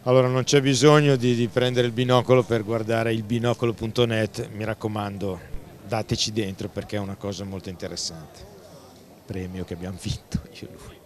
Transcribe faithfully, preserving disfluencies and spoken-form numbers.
Allora non c'è bisogno di, di prendere il binocolo per guardare il binocolo punto net, mi raccomando, dateci dentro perché è una cosa molto interessante. Premio che abbiamo vinto io e lui.